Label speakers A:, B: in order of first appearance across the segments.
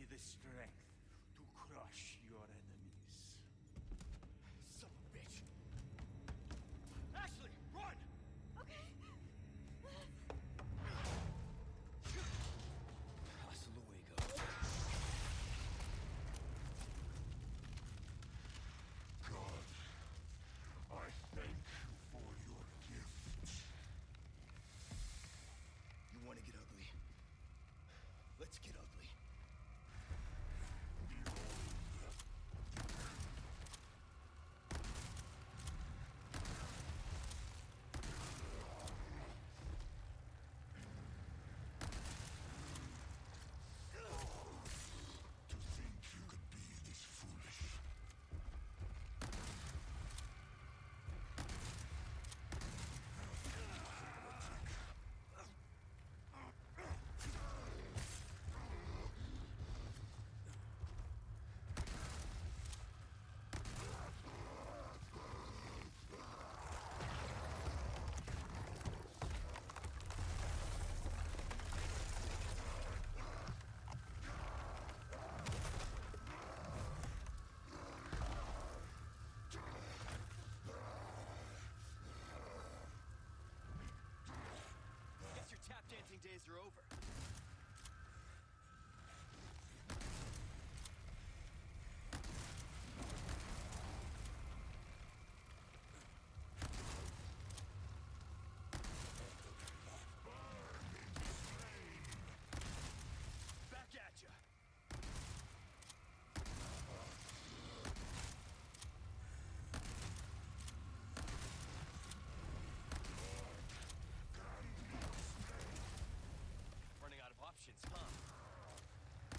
A: the strength to crush your enemies.
B: Son of a bitch! Ashley, run!
C: Okay.
B: Hasta luego.
A: God, I thank you for your gift.
B: You want to get ugly? Let's get ugly.
A: To think you could be this foolish.
B: Guess your tap dancing days are over. Back at ya! Running out of options, huh?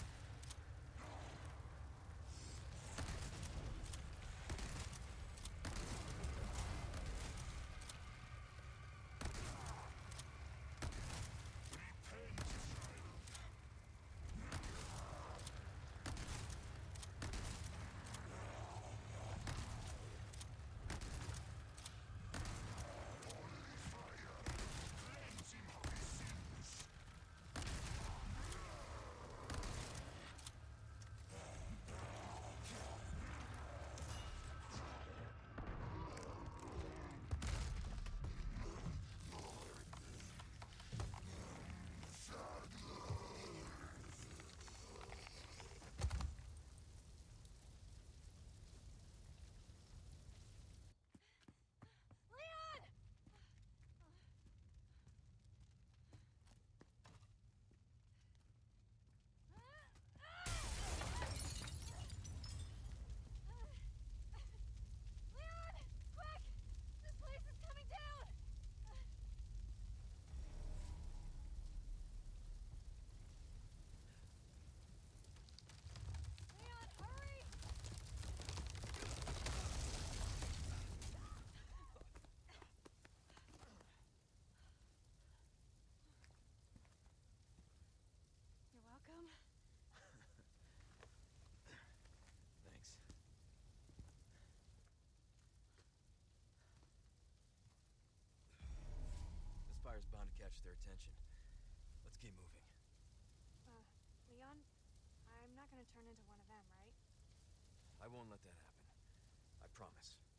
C: Leon! Leon! Quick! This place is coming down! Leon, hurry! You're welcome.
B: Thanks. This fire's bound to catch their attention. Let's keep moving.
C: Leon, I'm not gonna turn into one of them, right?
B: I won't let that happen. I promise.